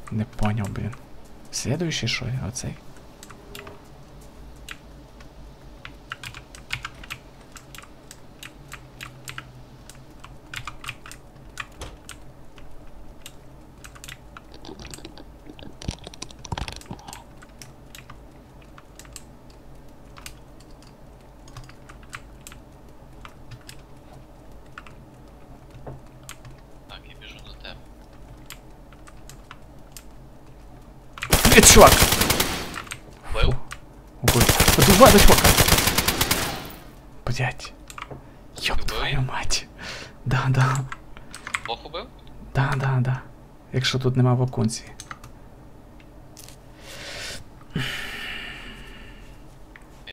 Не поняв, блін. Слідуючий що я? Оцей? Так, я біжу до тебе. Блін, чувак! Вбив? Убив. Подувай до чувака! Блять. Ёб Ти твою вбив? мать. Да. Бог убив? Да. Якщо тут нема вакансії.